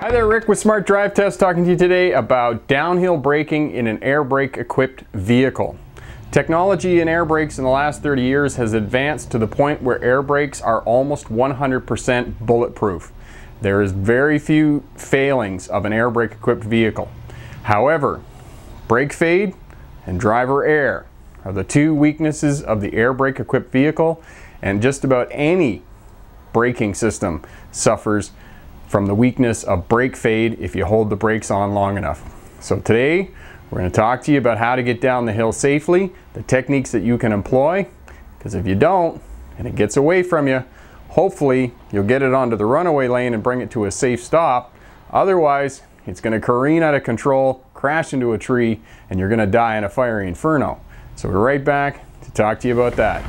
Hi there, Rick with Smart Drive Test talking to you today about downhill braking in an air brake equipped vehicle. Technology in air brakes in the last 30 years has advanced to the point where air brakes are almost 100% bulletproof. There is very few failings of an air brake equipped vehicle. However, brake fade and driver error are the two weaknesses of the air brake equipped vehicle, and just about any braking system suffers from the weakness of brake fade if you hold the brakes on long enough. So today we're going to talk to you about how to get down the hill safely, the techniques that you can employ, because if you don't and it gets away from you, hopefully you'll get it onto the runaway lane and bring it to a safe stop. Otherwise it's going to careen out of control, crash into a tree, and you're going to die in a fiery inferno. So we're right back to talk to you about that.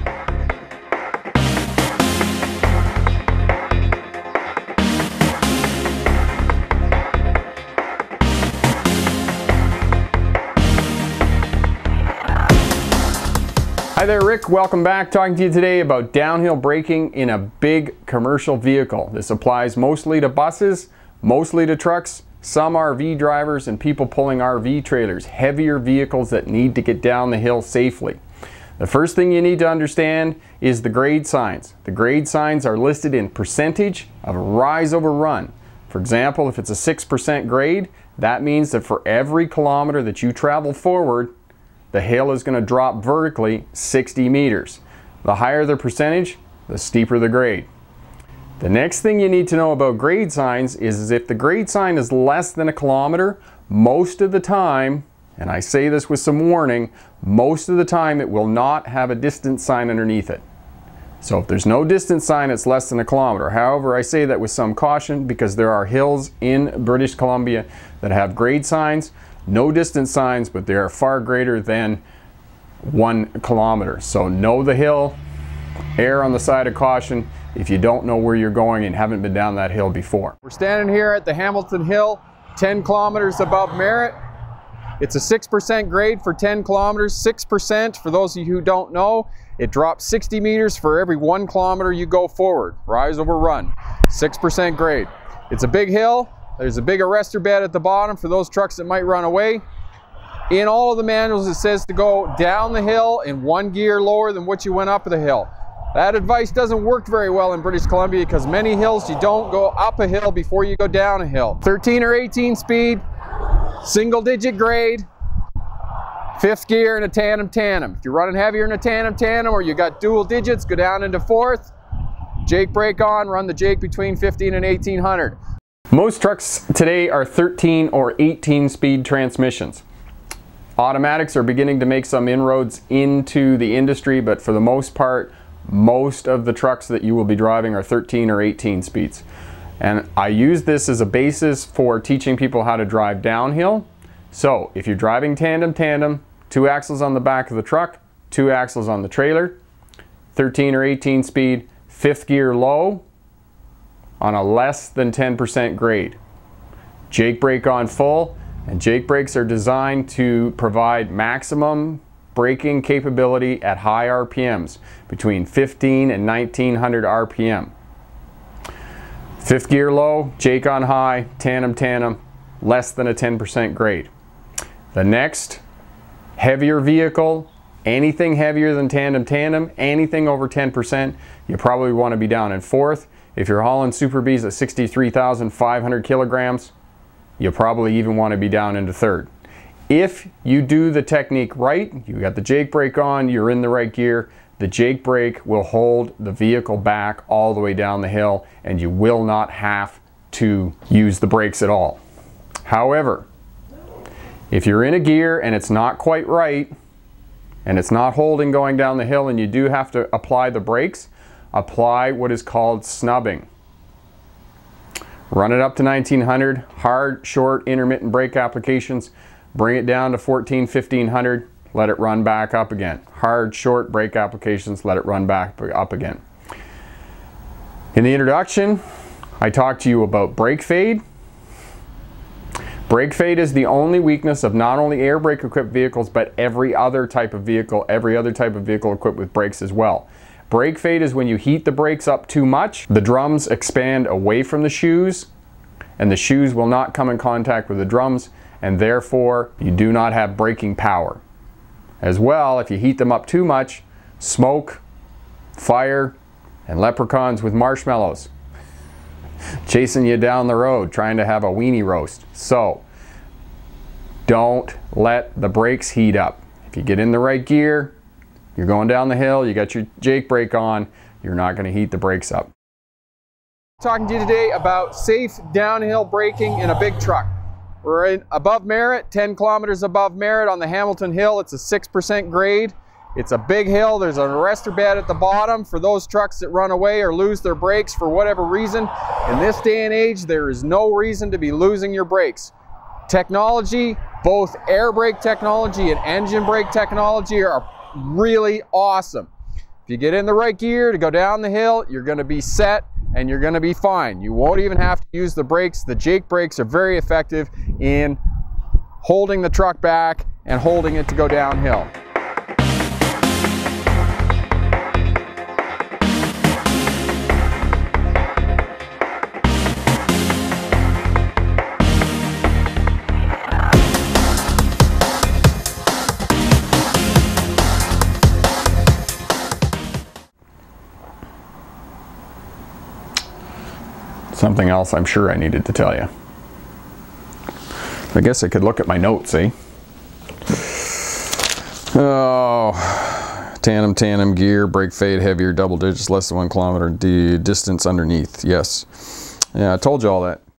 Hi there, Rick. Welcome back. Talking to you today about downhill braking in a big commercial vehicle. This applies mostly to buses, mostly to trucks, some RV drivers, and people pulling RV trailers, heavier vehicles that need to get down the hill safely. The first thing you need to understand is the grade signs. The grade signs are listed in percentage of rise over run. For example, if it's a 6% grade, that means that for every kilometer that you travel forward, the hill is going to drop vertically 60 meters. The higher the percentage, the steeper the grade. The next thing you need to know about grade signs is if the grade sign is less than a kilometer, most of the time, and I say this with some warning, most of the time it will not have a distance sign underneath it. So if there's no distance sign, it's less than a kilometer. However, I say that with some caution because there are hills in British Columbia that have grade signs. No distance signs, but they are far greater than 1 kilometer. So know the hill, err on the side of caution if you don't know where you're going and haven't been down that hill before. We're standing here at the Hamilton Hill, 10 kilometers above Merritt. It's a 6% grade for 10 kilometers. 6%, for those of you who don't know, it drops 60 meters for every 1 kilometer you go forward. Rise over run. 6% grade. It's a big hill. There's a big arrestor bed at the bottom for those trucks that might run away. In all of the manuals it says to go down the hill in 1 gear lower than what you went up the hill. That advice doesn't work very well in British Columbia because many hills you don't go up a hill before you go down a hill. 13 or 18 speed, single digit grade, 5th gear in a tandem. If you're running heavier in a tandem or you got dual digits, go down into 4th. Jake brake on, run the Jake between 15 and 1800. Most trucks today are 13 or 18 speed transmissions. Automatics are beginning to make some inroads into the industry, but for the most part, most of the trucks that you will be driving are 13 or 18 speeds. And I use this as a basis for teaching people how to drive downhill. So if you're driving tandem, 2 axles on the back of the truck, 2 axles on the trailer, 13 or 18 speed, 5th gear low, on a less than 10% grade. Jake brake on full, and Jake brakes are designed to provide maximum braking capability at high RPMs, between 15 and 1900 RPM. 5th gear low, Jake on high, tandem, less than a 10% grade. The next heavier vehicle, anything heavier than tandem, anything over 10%, you probably want to be down in 4th. If you're hauling Super Bs at 63,500 kilograms, you probably even want to be down into 3rd. If you do the technique right, you got the Jake brake on, you're in the right gear, the Jake brake will hold the vehicle back all the way down the hill and you will not have to use the brakes at all. However, if you're in a gear and it's not quite right and it's not holding going down the hill and you do have to apply the brakes, apply what is called snubbing. Run it up to 1900, hard, short, intermittent brake applications, bring it down to 14, 1500, let it run back up again. Hard, short brake applications, let it run back up again. In the introduction, I talked to you about brake fade. Brake fade is the only weakness of not only air brake equipped vehicles, but every other type of vehicle equipped with brakes as well. Brake fade is when you heat the brakes up too much, the drums expand away from the shoes, and the shoes will not come in contact with the drums, and therefore you do not have braking power. As well, if you heat them up too much, smoke, fire, and leprechauns with marshmallows chasing you down the road trying to have a weenie roast. So don't let the brakes heat up. If you get in the right gear, you're going down the hill, you got your Jake brake on, you're not going to heat the brakes up. Talking to you today about safe downhill braking in a big truck. We're above Merritt, 10 kilometers above Merritt on the Hamilton Hill. It's a 6% grade. It's a big hill. There's an arrestor bed at the bottom for those trucks that run away or lose their brakes for whatever reason. In this day and age, there is no reason to be losing your brakes. Technology, both air brake technology and engine brake technology, are really awesome. If you get in the right gear to go down the hill, you're going to be set and you're going to be fine. You won't even have to use the brakes. The Jake brakes are very effective in holding the truck back and holding it to go downhill. Something else I'm sure I needed to tell you. I guess I could look at my notes, eh? Oh, tandem gear, brake fade heavier, double digits, less than 1 kilometer, distance underneath. Yes. Yeah, I told you all that.